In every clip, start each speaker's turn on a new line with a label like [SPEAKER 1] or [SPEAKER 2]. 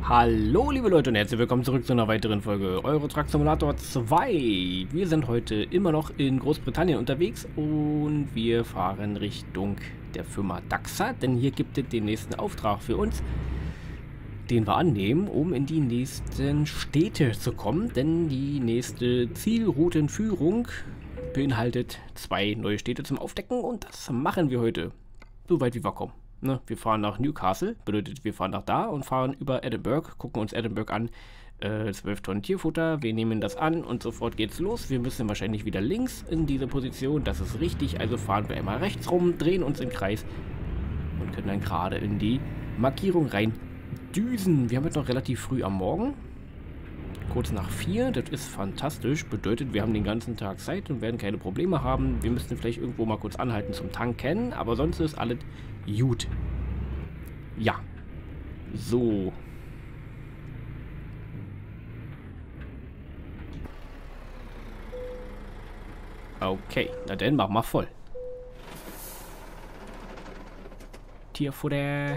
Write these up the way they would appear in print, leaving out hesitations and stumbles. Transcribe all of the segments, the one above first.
[SPEAKER 1] Hallo liebe Leute und herzlich willkommen zurück zu einer weiteren Folge Euro Truck Simulator 2. Wir sind heute immer noch in Großbritannien unterwegs und wir fahren Richtung der Firma Dachser, denn hier gibt es den nächsten Auftrag für uns, den wir annehmen, um in die nächsten Städte zu kommen, denn die nächste Zielroutenführung beinhaltet 2 neue Städte zum Aufdecken und das machen wir heute, soweit wie wir kommen. Ne, wir fahren nach Newcastle, bedeutet wir fahren nach da und fahren über Edinburgh, gucken uns Edinburgh an, 12 Tonnen Tierfutter, wir nehmen das an und sofort geht's los. Wir müssen wahrscheinlich wieder links in diese Position, das ist richtig, also fahren wir einmal rechts rum, drehen uns im Kreis und können dann gerade in die Markierung rein düsen. Wir haben jetzt noch relativ früh am Morgen, kurz nach 4, das ist fantastisch, bedeutet wir haben den ganzen Tag Zeit und werden keine Probleme haben. Wir müssten vielleicht irgendwo mal kurz anhalten zum Tanken, aber sonst ist alles gut. Ja. So. Okay, na dann machen wir voll. Tierfutter.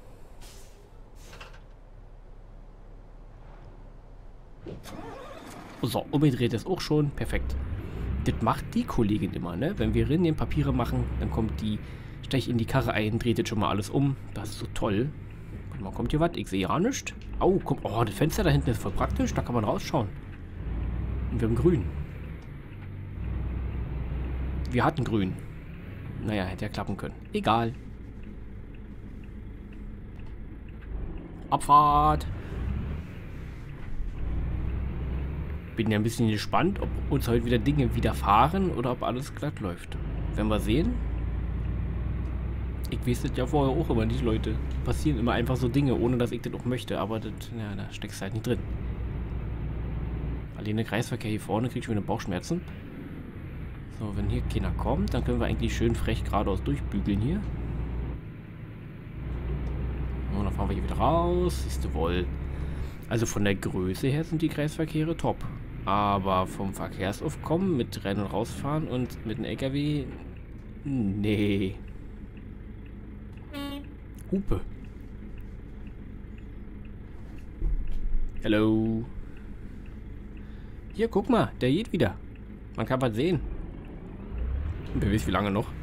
[SPEAKER 1] So, umgedreht ist auch schon. Perfekt. Das macht die Kollegin immer, ne? Wenn wir in den Papiere machen, dann kommt die, steigt in die Karre ein, dreht jetzt schon mal alles um. Das ist so toll. Warte mal, kommt hier was? Ich sehe ja nichts. Oh, komm. Oh, das Fenster da hinten ist voll praktisch. Da kann man rausschauen. Und wir haben grün. Wir hatten grün. Naja, hätte ja klappen können. Egal. Abfahrt. Bin ja ein bisschen gespannt, ob uns heute wieder Dinge widerfahren oder ob alles glatt läuft. Werden wir sehen. Ich weiß das ja vorher auch immer nicht, Leute. Passieren immer einfach so Dinge, ohne dass ich das auch möchte. Aber das, ja, da steckst du halt nicht drin. Alleine Kreisverkehr hier vorne, krieg ich wieder Bauchschmerzen. So, wenn hier keiner kommt, dann können wir eigentlich schön frech geradeaus durchbügeln hier. Und dann fahren wir hier wieder raus. Siehst du wohl. Also von der Größe her sind die Kreisverkehre top. Aber vom Verkehrsaufkommen mit Rein- und Rausfahren und mit einem LKW... Nee. Hupe. Hallo. Hier, guck mal, der geht wieder. Man kann was sehen. Wer weiß wie lange noch.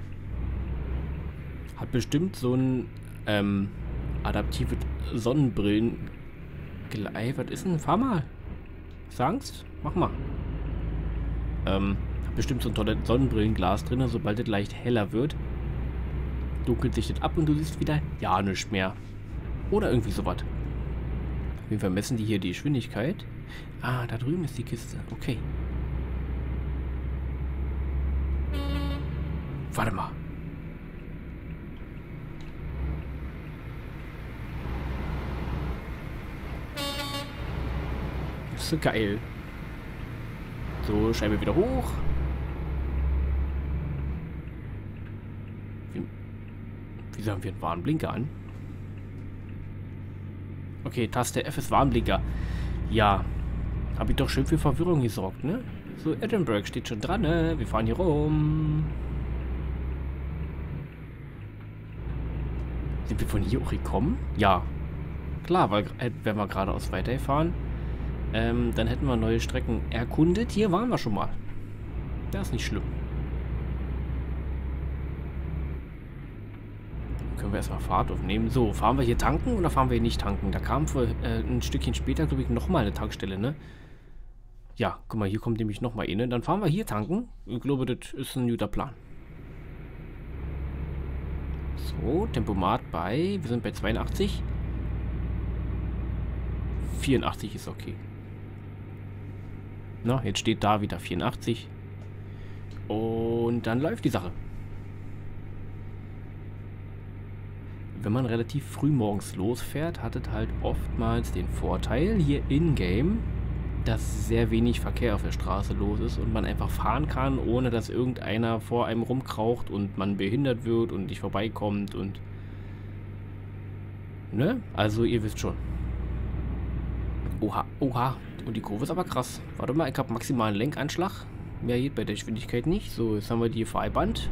[SPEAKER 1] Hat bestimmt so ein adaptives Sonnenbrillen... Was ist denn? Fahr mal. Sagen's? Mach mal. Hat bestimmt so ein tolles Sonnenbrillenglas drin, sobald es leicht heller wird. Dunkelt sich das ab und du siehst wieder ja nichts mehr. Oder irgendwie sowas. Auf jeden Fall messen die hier die Geschwindigkeit. Ah, da drüben ist die Kiste. Okay. Warte mal. So geil. So, Scheibe wieder hoch. Wieso haben wir einen Warnblinker an? Okay, Taste F ist Warnblinker. Ja. Habe ich doch schön für Verwirrung gesorgt, ne? So, Edinburgh steht schon dran, ne? Wir fahren hier rum. Sind wir von hier auch gekommen? Ja. Klar, weil wenn wir geradeaus weiterfahren, dann hätten wir neue Strecken erkundet. Hier waren wir schon mal. Das ist nicht schlimm. Können wir erstmal Fahrt aufnehmen. So, fahren wir hier tanken oder fahren wir hier nicht tanken? Da kam für ein Stückchen später, glaube ich, nochmal eine Tankstelle, ne? Ja, guck mal, hier kommt nämlich nochmal eine. Dann fahren wir hier tanken. Ich glaube, das ist ein guter Plan. So, Tempomat bei, wir sind bei 82. 84 ist okay. Na, jetzt steht da wieder 84. Und dann läuft die Sache. Wenn man relativ früh morgens losfährt, hat es halt oftmals den Vorteil hier in-game, dass sehr wenig Verkehr auf der Straße los ist und man einfach fahren kann, ohne dass irgendeiner vor einem rumkraucht und man behindert wird und nicht vorbeikommt und... Ne? Also ihr wisst schon. Oha, oha. Und die Kurve ist aber krass. Warte mal, ich habe maximalen Lenkanschlag. Mehr geht bei der Geschwindigkeit nicht. So, jetzt haben wir die Freiband.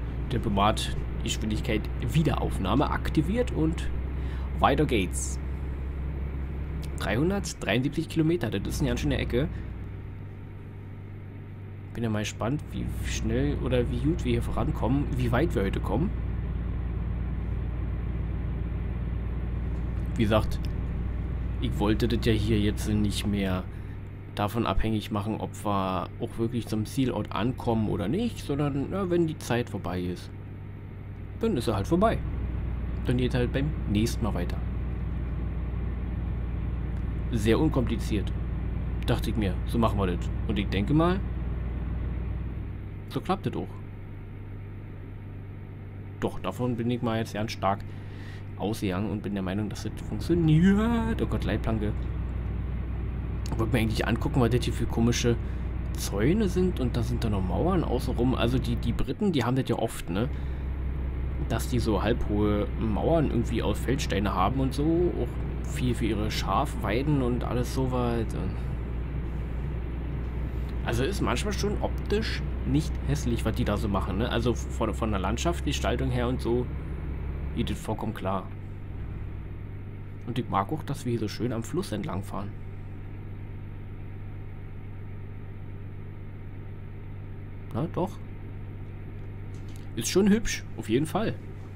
[SPEAKER 1] Tempomat Geschwindigkeit Wiederaufnahme aktiviert und weiter geht's. 373 Kilometer, das ist eine ganz schöne Ecke. Bin ja mal gespannt, wie schnell oder wie gut wir hier vorankommen, wie weit wir heute kommen. Wie gesagt, ich wollte das ja hier jetzt nicht mehr davon abhängig machen, ob wir auch wirklich zum Zielort ankommen oder nicht, sondern na, wenn die Zeit vorbei ist, dann ist er halt vorbei. Dann geht halt beim nächsten Mal weiter. Sehr unkompliziert. Dachte ich mir, so machen wir das. Und ich denke mal, so klappt das auch. Doch, davon bin ich mal jetzt ganz stark ausgegangen und bin der Meinung, dass das funktioniert. Oh Gott, Leitplanke. Ich wollte mir eigentlich angucken, was das hier für komische Zäune sind. Und da sind da noch Mauern außenrum. Also die Briten, die haben das ja oft, ne? Dass die so halbhohe Mauern irgendwie aus Feldsteine haben und so. Auch viel für ihre Schafweiden und alles so weit. Also ist manchmal schon optisch nicht hässlich, was die da so machen, ne? Also von der Landschaftsgestaltung her und so geht das vollkommen klar. Und ich mag auch, dass wir hier so schön am Fluss entlang fahren. Na doch. Ist schon hübsch, auf jeden Fall.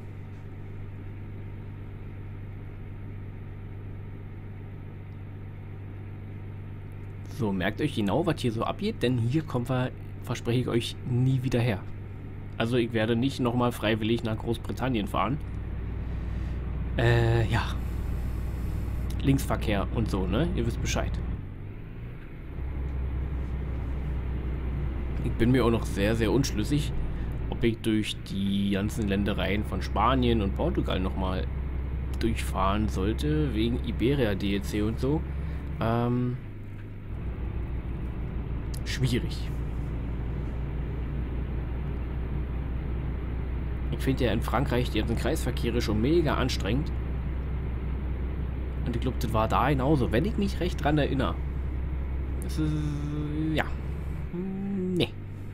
[SPEAKER 1] So, merkt euch genau, was hier so abgeht, denn hier kommen wir, verspreche ich euch, nie wieder her. Also ich werde nicht nochmal freiwillig nach Großbritannien fahren. Ja. Linksverkehr und so, ne? Ihr wisst Bescheid. Ich bin mir auch noch sehr, sehr unschlüssig, ob ich durch die ganzen Ländereien von Spanien und Portugal nochmal durchfahren sollte, wegen Iberia DLC und so. Schwierig. Ich finde ja in Frankreich die ganzen Kreisverkehre schon mega anstrengend. Und ich glaube, das war da genauso, wenn ich mich recht dran erinnere. Das ist, ja. Nee.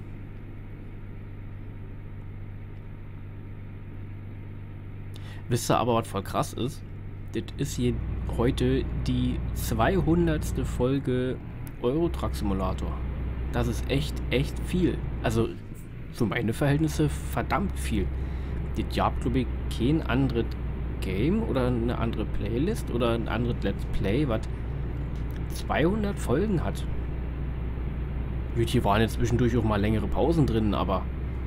[SPEAKER 1] Wisst ihr aber, was voll krass ist? Das ist hier heute die 200. Folge Euro Truck Simulator. Das ist echt viel. Also für meine Verhältnisse verdammt viel. Das gab, glaube ich, kein anderes Game oder eine andere Playlist oder ein anderes Let's Play, was 200 Folgen hat. Gut, hier waren jetzt zwischendurch auch mal längere Pausen drin, aber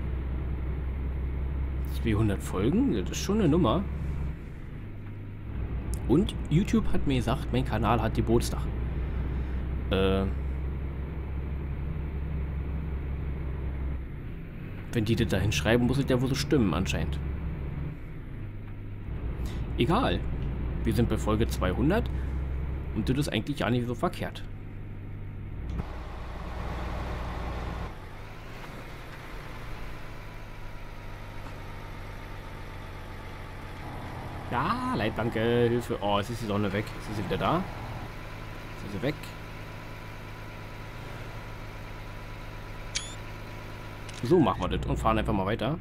[SPEAKER 1] 200 Folgen, das ist schon eine Nummer. Und YouTube hat mir gesagt, mein Kanal hat Geburtstag. Wenn die das dahin schreiben, muss es ja wohl so stimmen anscheinend. Egal. Wir sind bei Folge 200 und das ist eigentlich gar nicht so verkehrt. Ja, Leitplanke, Hilfe. Oh, jetzt ist die Sonne weg. Jetzt ist sie wieder da. Jetzt ist sie weg. So machen wir das und fahren einfach mal weiter.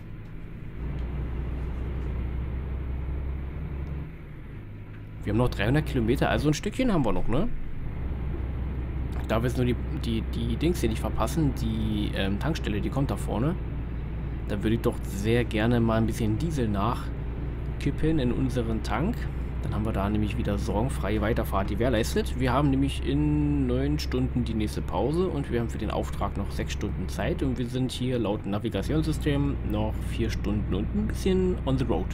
[SPEAKER 1] Wir haben noch 300 Kilometer, also ein Stückchen haben wir noch, ne? Da wir jetzt nur die Dings hier nicht verpassen, die Tankstelle, die kommt da vorne. Da würde ich doch sehr gerne mal ein bisschen Diesel nachkippen in unseren Tank. Dann haben wir da nämlich wieder sorgenfreie Weiterfahrt gewährleistet. Wir haben nämlich in 9 Stunden die nächste Pause und wir haben für den Auftrag noch 6 Stunden Zeit und wir sind hier laut Navigationssystem noch 4 Stunden und ein bisschen on the road.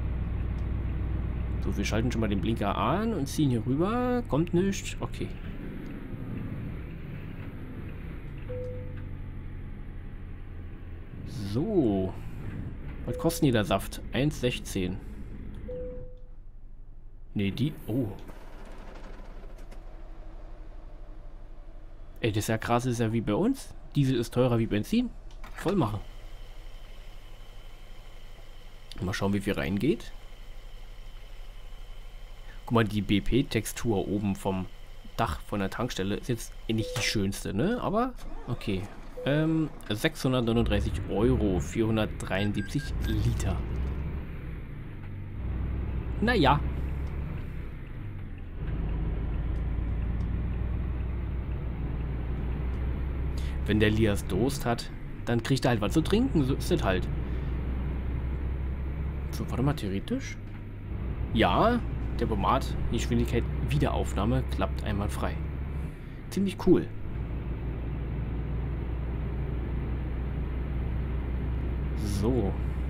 [SPEAKER 1] So, wir schalten schon mal den Blinker an und ziehen hier rüber. Kommt nichts. Okay. So. Was kostet der Saft? 1,16. Ne, die... Oh. Ey, das ist ja krass, das ist ja wie bei uns. Diesel ist teurer wie Benzin. Voll machen. Mal schauen, wie viel reingeht. Guck mal, die BP-Textur oben vom Dach von der Tankstelle ist jetzt nicht die schönste, ne? Aber, okay. 639 Euro, 473 Liter. Wenn der Lias Durst hat, dann kriegt er halt was zu trinken. So ist das halt. So, warte mal, theoretisch. Ja, Tempomat, die Geschwindigkeit Wiederaufnahme klappt einwandfrei. Ziemlich cool. So.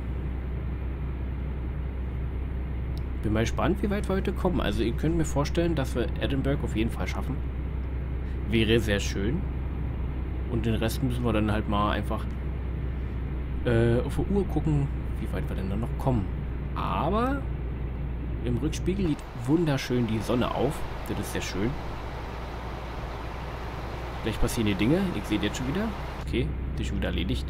[SPEAKER 1] Bin mal gespannt, wie weit wir heute kommen. Also ihr könnt mir vorstellen, dass wir Edinburgh auf jeden Fall schaffen. Wäre sehr schön. Und den Rest müssen wir dann halt mal einfach auf die Uhr gucken, wie weit wir denn dann noch kommen. Aber im Rückspiegel liegt wunderschön die Sonne auf. Das ist sehr schön. Gleich passieren die Dinge. Ich sehe jetzt schon wieder. Okay, das ist schon wieder erledigt.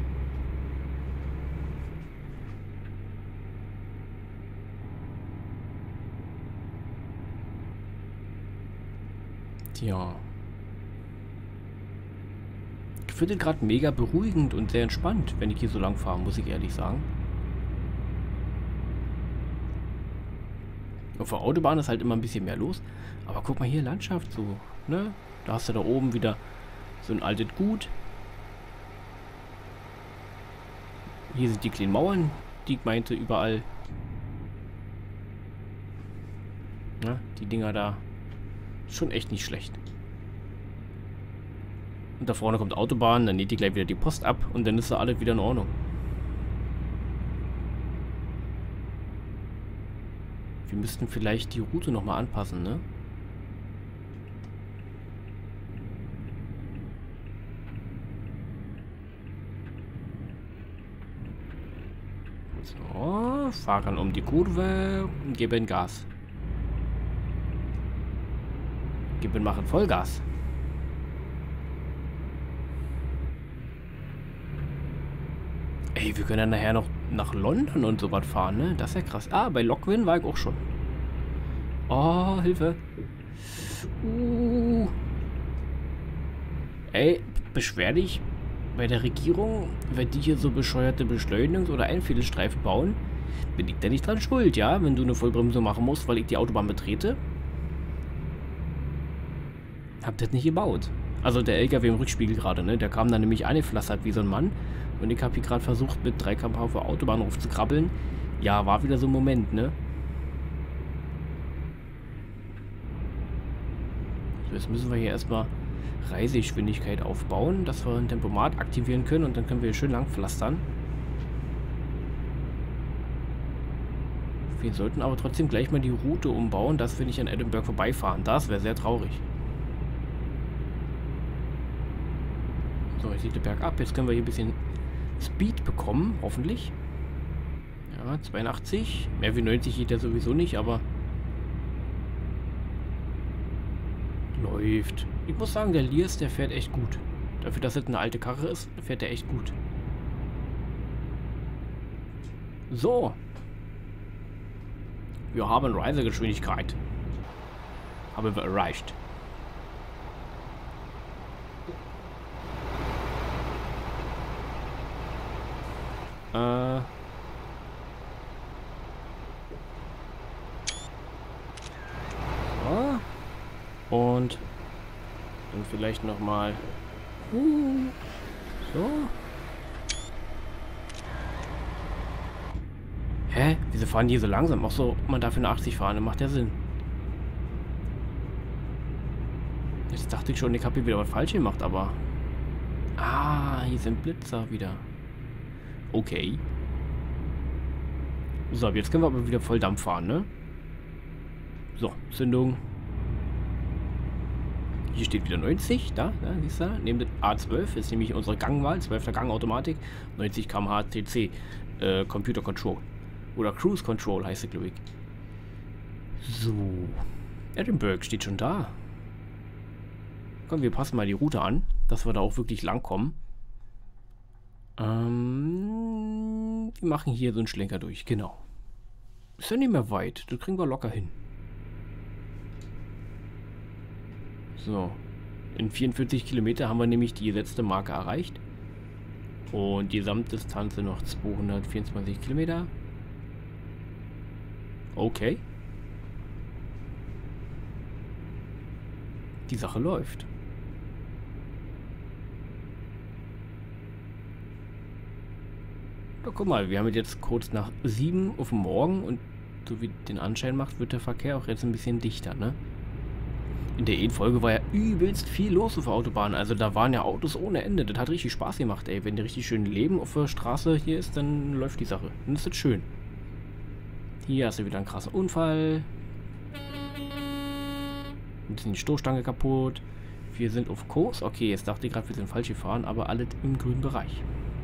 [SPEAKER 1] Tja. Ich finde gerade mega beruhigend und sehr entspannt, wenn ich hier so lang fahre, muss ich ehrlich sagen. Auf der Autobahn ist halt immer ein bisschen mehr los. Aber guck mal hier, Landschaft so, ne? Da hast du da oben wieder so ein altes Gut. Hier sind die kleinen Mauern, die ich meinte, überall. Na, die Dinger da. Schon echt nicht schlecht. Und da vorne kommt Autobahn, dann näht die gleich wieder die Post ab und dann ist da alles wieder in Ordnung. Wir müssten vielleicht die Route nochmal anpassen, ne? So, fahren um die Kurve und geben Gas. Machen Vollgas. Ey, wir können ja nachher noch nach London und so was fahren, ne? Das ist ja krass. Ah, bei Lockwin war ich auch schon. Oh, Hilfe. Ey, beschwer dich bei der Regierung, wenn die hier so bescheuerte Beschleunigungs- oder Einfädelstreifen bauen, bin ich da nicht dran schuld, ja? Wenn du eine Vollbremsung machen musst, weil ich die Autobahn betrete. Hab das nicht gebaut. Also der LKW im Rückspiegel gerade, ne? Der kam dann nämlich angeflattert wie so ein Mann. Und ich habe hier gerade versucht, mit 3 km/h auf der Autobahn raufzukrabbeln. Ja, war wieder so ein Moment, ne? So, jetzt müssen wir hier erstmal Reisegeschwindigkeit aufbauen, dass wir ein Tempomat aktivieren können und dann können wir hier schön lang pflastern. Wir sollten aber trotzdem gleich mal die Route umbauen, dass wir nicht an Edinburgh vorbeifahren. Das wäre sehr traurig. So, jetzt sieht der Berg ab. Jetzt können wir hier ein bisschen Speed bekommen, hoffentlich. Ja, 82. Mehr wie 90 geht ja sowieso nicht, aber läuft. Ich muss sagen, der Lias, der fährt echt gut. Dafür, dass es eine alte Karre ist, fährt er echt gut. So. Wir haben Reisegeschwindigkeit. Haben wir erreicht. So. Und dann vielleicht nochmal. So. Hä? Wieso fahren die so langsam? Auch so, man darf eine 80 fahren, dann macht ja Sinn. Jetzt dachte ich schon, ich habe hier wieder was falsch gemacht, aber... Ah, hier sind Blitzer wieder. Okay. So, jetzt können wir aber wieder Volldampf fahren, ne? So, Zündung. Hier steht wieder 90, da siehst du, neben dem A12 ist nämlich unsere Gangwahl, 12. Gang Automatik, 90 km/h CC, Computer Control. Oder Cruise Control heißt es, glaube ich. So. Edinburgh steht schon da. Komm, wir passen mal die Route an, dass wir da auch wirklich lang kommen. Wir machen hier so einen Schlenker durch, genau. Ist ja nicht mehr weit, das kriegen wir locker hin. So. In 44 Kilometer haben wir nämlich die letzte Marke erreicht. Und die Gesamtdistanz sind noch 224 Kilometer. Okay. Die Sache läuft. Ja, guck mal, wir haben jetzt kurz nach 7 auf dem Morgen und so wie den Anschein macht, wird der Verkehr auch jetzt ein bisschen dichter, ne? In der Folge war ja übelst viel los auf der Autobahn. Also da waren ja Autos ohne Ende. Das hat richtig Spaß gemacht, ey. Wenn die richtig schön Leben auf der Straße hier ist, dann läuft die Sache. Dann ist das schön. Hier hast du wieder einen krassen Unfall. Ein bisschen die Stoßstange kaputt. Wir sind auf Kurs. Okay, jetzt dachte ich gerade, wir sind falsch gefahren, aber alles im grünen Bereich.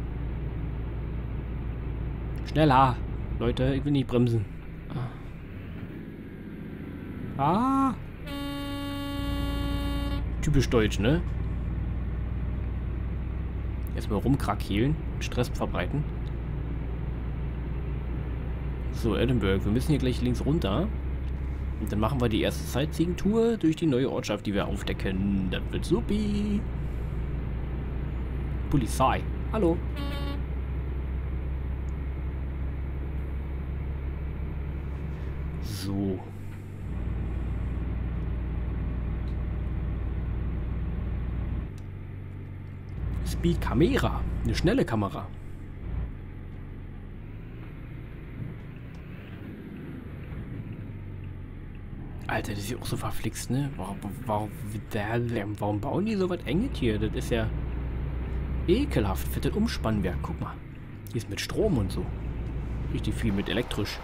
[SPEAKER 1] Schneller! Leute, ich will nicht bremsen. Ah! Typisch deutsch, ne? Erstmal rumkrakehlen, Stress verbreiten. So, Edinburgh. Wir müssen hier gleich links runter. Und dann machen wir die erste Sightseeing-Tour durch die neue Ortschaft, die wir aufdecken. Das wird supi. Polizei. Hallo. So. Speed-Kamera. Eine schnelle Kamera. Alter, das ist ja auch so verflixt, ne? Warum bauen die so was Enges hier? Das ist ja ekelhaft. Für das Umspannwerk. Guck mal. Hier ist mit Strom und so. Richtig viel mit elektrisch.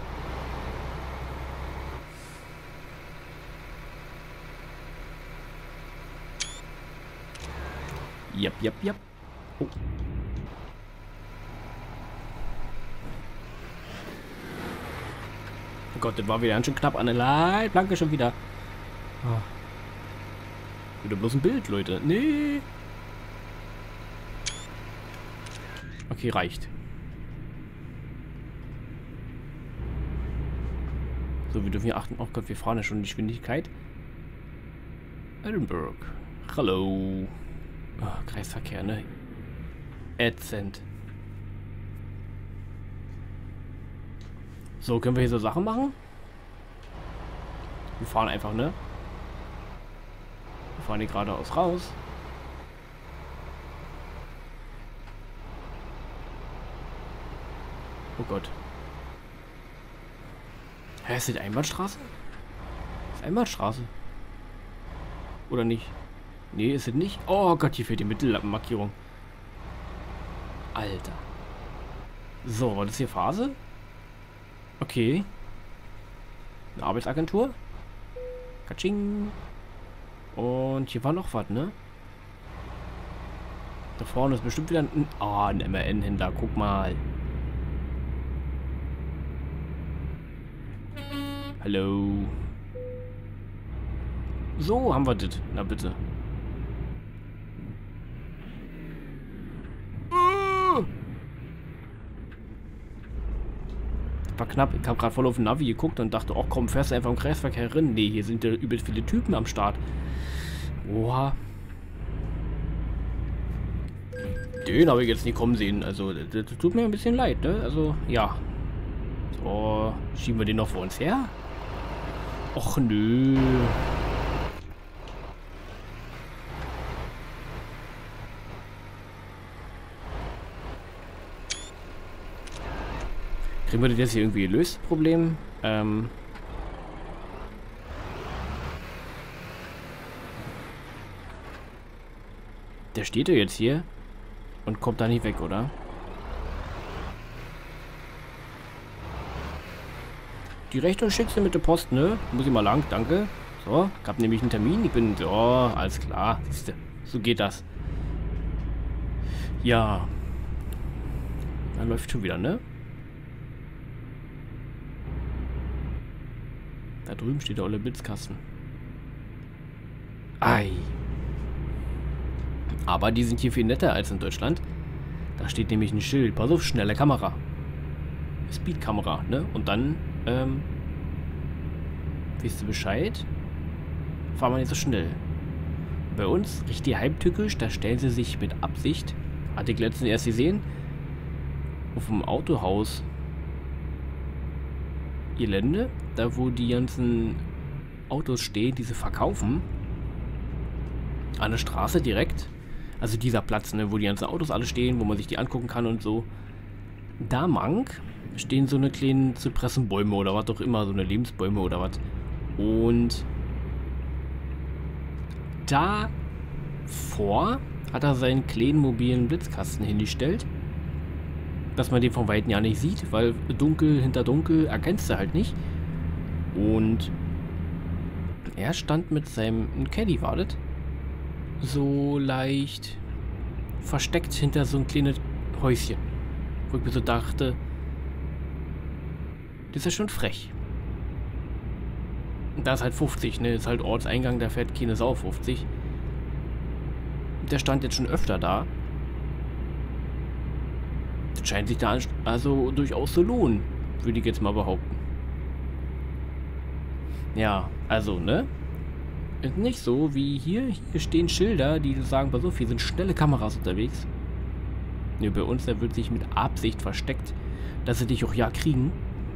[SPEAKER 1] Jep. Oh. Oh Gott, das war wieder ganz schön knapp an der Leitplanke schon wieder. Oh. Wieder bloß ein Bild, Leute. Nee. Okay, reicht. So, wir dürfen hier achten. Oh Gott, wir fahren ja schon die Geschwindigkeit. Edinburgh. Hallo. Oh, Kreisverkehr, ne? Ätzend. So, können wir hier so Sachen machen? Wir fahren einfach, ne? Wir fahren hier geradeaus raus. Oh Gott. Hä, ist das Einbahnstraße? Ist Einbahnstraße? Oder nicht? Nee, ist es nicht. Oh Gott, hier fehlt die Mittellappenmarkierung. Alter. So, war das hier Phase? Okay. Eine Arbeitsagentur. Katsching. Und hier war noch was, ne? Da vorne ist bestimmt wieder ein MRN-Händler. Guck mal. Hallo. So, haben wir das. Na bitte. War knapp. Ich habe gerade voll auf den Navi geguckt und dachte, oh komm, fährst du einfach im Kreisverkehr rein. Nee, hier sind ja übelst viele Typen am Start. Oha. Den habe ich jetzt nicht kommen sehen. Also, das tut mir ein bisschen leid, ne? Also, ja. So, schieben wir den noch vor uns her? Och, nö. Kriegen wir das jetzt hier irgendwie gelöst, Problem? Der steht ja jetzt hier und kommt da nicht weg, oder? Die Rechnung schickst du mit der Post, ne? Muss ich mal lang, danke. So, ich hab nämlich einen Termin. Ich bin... So, alles klar. Siehste, so geht das. Ja. Da läuft schon wieder, ne? Da drüben steht der olle Blitzkasten. Ei. Aber die sind hier viel netter als in Deutschland. Da steht nämlich ein Schild. Pass auf, schnelle Kamera. Speedkamera, ne? Und dann, weißt du Bescheid? Fahren wir nicht so schnell. Bei uns richtig heimtückisch, da stellen sie sich mit Absicht, hatte ich letztens erst gesehen, auf dem Autohaus Gelände, da wo die ganzen Autos stehen, die sie verkaufen, an der Straße direkt, also dieser Platz, ne, wo die ganzen Autos alle stehen, wo man sich die angucken kann und so, Da, Mank, stehen so eine kleinen Zypressenbäume oder was auch immer, so eine Lebensbäume oder was. Und davor hat er seinen kleinen mobilen Blitzkasten hingestellt, dass man den von Weitem ja nicht sieht, weil dunkel hinter dunkel erkennst du halt nicht. Und er stand mit seinem Caddy, wartet, so leicht versteckt hinter so ein kleines Häuschen. Wo ich mir so dachte, das ist ja schon frech. Da ist halt 50, ne? Das ist halt Ortseingang, da fährt keine Sau 50. Der stand jetzt schon öfter da. Das scheint sich da also durchaus zu lohnen, würde ich jetzt mal behaupten. Ja, also, ne? Ist nicht so wie hier. Hier stehen Schilder, die sagen, pass auf, hier sind schnelle Kameras unterwegs. Ne, bei uns, da wird sich mit Absicht versteckt, dass sie dich auch ja kriegen.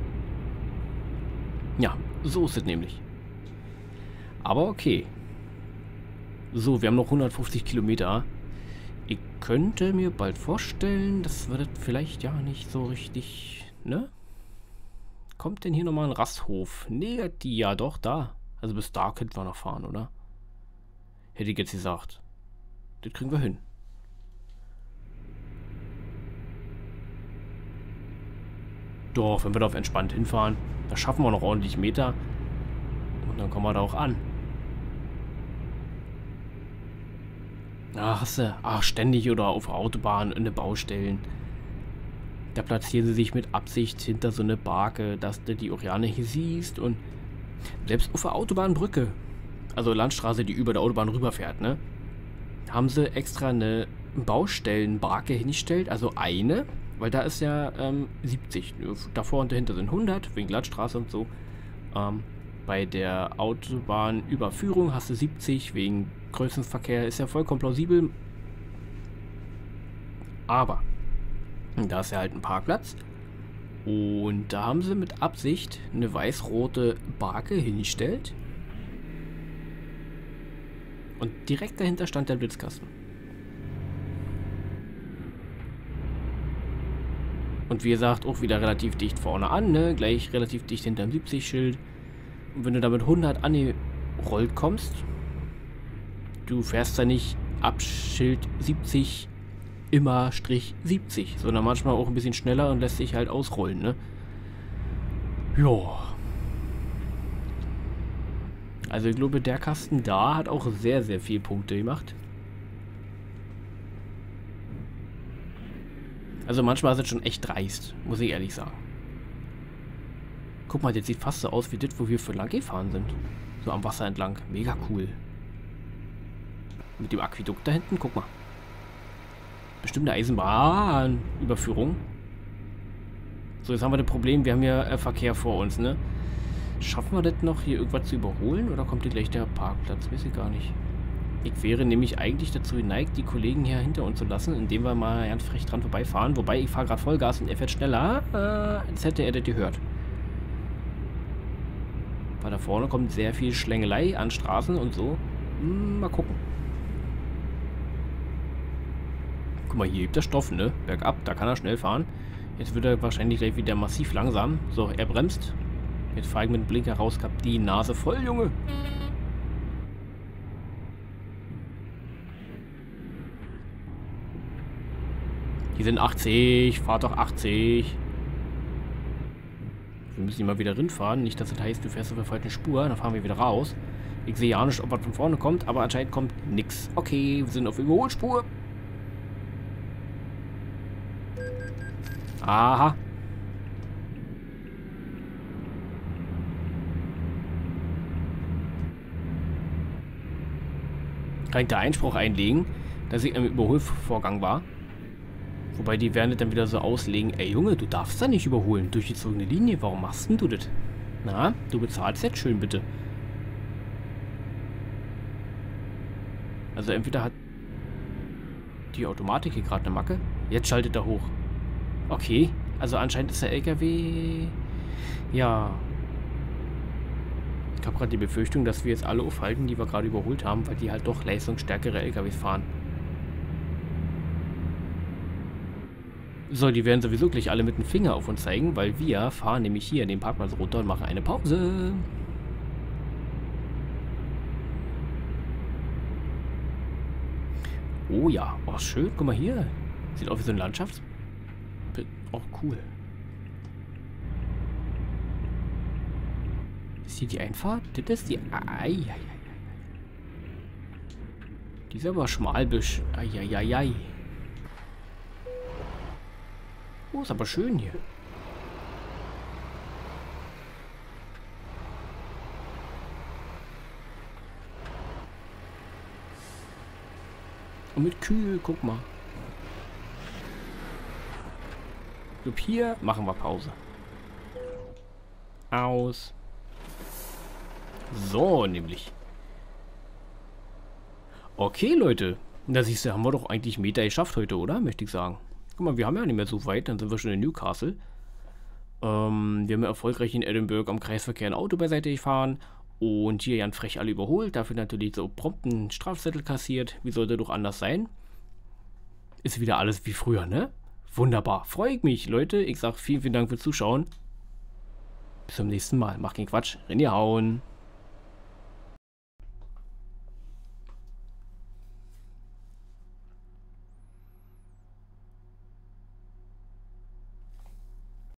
[SPEAKER 1] Ja, so ist es nämlich. Aber okay. So, wir haben noch 150 Kilometer. Ich könnte mir bald vorstellen, das wird vielleicht ja nicht so richtig, ne? Kommt denn hier nochmal ein Rasthof? Nee, die ja doch, da. Also bis da könnten wir noch fahren, oder? Hätte ich jetzt gesagt. Das kriegen wir hin. Doch, wenn wir da auf entspannt hinfahren, da schaffen wir noch ordentlich Meter. Und dann kommen wir da auch an. Ach, ständig oder auf Autobahnen in den Baustellen. Da platzieren sie sich mit Absicht hinter so eine Barke, dass du die Oriane hier siehst. Und selbst auf der Autobahnbrücke, also Landstraße, die über der Autobahn rüberfährt, ne, haben sie extra eine Baustellenbarke hingestellt, also eine, weil da ist ja 70, davor und dahinter sind 100, wegen Landstraße und so. Bei der Autobahnüberführung hast du 70, wegen Kreuzungsverkehr, ist ja vollkommen plausibel. Aber da ist ja halt ein Parkplatz. Und da haben sie mit Absicht eine weiß-rote Barke hingestellt. Und direkt dahinter stand der Blitzkasten. Und wie gesagt, auch wieder relativ dicht vorne an, ne? Gleich relativ dicht hinterm 70-Schild. Und wenn du da mit 100 angerollt kommst, du fährst da nicht ab Schild 70 immer Strich 70, sondern manchmal auch ein bisschen schneller und lässt sich halt ausrollen, ne? Ja. Also ich glaube, der Kasten da hat auch sehr, sehr viele Punkte gemacht. Also manchmal ist es schon echt dreist, muss ich ehrlich sagen. Guck mal, das sieht fast so aus wie das, wo wir für lang gefahren sind. So am Wasser entlang. Mega cool. Mit dem Aquädukt da hinten, guck mal. Bestimmt eine Eisenbahnüberführung. So, jetzt haben wir das Problem, wir haben ja Verkehr vor uns, ne? Schaffen wir das noch, hier irgendwas zu überholen? Oder kommt hier gleich der Parkplatz? Weiß ich gar nicht. Ich wäre nämlich eigentlich dazu geneigt, die Kollegen hier hinter uns zu lassen, indem wir mal ganz frech dran vorbeifahren. Wobei, ich fahre gerade Vollgas und er fährt schneller, als hätte er das gehört. Weil da vorne kommt sehr viel Schlängelei an Straßen und so. Mal gucken. Guck mal, hier gibt er Stoff, ne? Bergab, da kann er schnell fahren. Jetzt wird er wahrscheinlich gleich wieder massiv langsam. So, er bremst. Jetzt fahre ich mit dem Blinker raus, hab die Nase voll, Junge. Die sind 80, fahr doch 80. Wir müssen hier mal wieder rinfahren. Nicht, dass das heißt, du fährst auf der falschen Spur. Dann fahren wir wieder raus. Ich sehe ja nicht, ob was von vorne kommt, aber anscheinend kommt nichts. Okay, wir sind auf Überholspur. Aha. Kann ich da Einspruch einlegen, dass ich im Überholvorgang war? Wobei die werden das dann wieder so auslegen, ey Junge, du darfst da nicht überholen, durchgezogene Linie, warum machst denn du das? Na, du bezahlst jetzt schön bitte. Also entweder hat die Automatik hier gerade eine Macke, jetzt schaltet er hoch. Okay, also anscheinend ist der LKW... Ja. Ich habe gerade die Befürchtung, dass wir jetzt alle aufhalten, die wir gerade überholt haben, weil die halt doch leistungsstärkere LKWs fahren. So, die werden sowieso gleich alle mit dem Finger auf uns zeigen, weil wir fahren nämlich hier in den Parkplatz runter und machen eine Pause. Oh ja, oh schön, guck mal hier. Sieht aus wie so ein Landschaftsbild. Oh, cool. Ist hier die Einfahrt? Das ist die... Eieiei. Die ist aber schmalbüsch. Eieiei. Oh, ist aber schön hier. Und mit Kühe, guck mal. Ich glaube, hier machen wir Pause. Aus. So, nämlich. Okay, Leute. Da siehst du, haben wir doch eigentlich Meter geschafft heute, oder? Möchte ich sagen. Guck mal, wir haben ja nicht mehr so weit. Dann sind wir schon in Newcastle. Wir haben ja erfolgreich in Edinburgh am Kreisverkehr ein Auto beiseite gefahren. Und hier Jan Frech alle überholt. Dafür natürlich so prompt einen Strafzettel kassiert. Wie sollte doch anders sein? Ist wieder alles wie früher, ne? Wunderbar. Freue ich mich, Leute. Ich sage vielen, vielen Dank fürs Zuschauen. Bis zum nächsten Mal. Macht keinen Quatsch. Rinne hauen.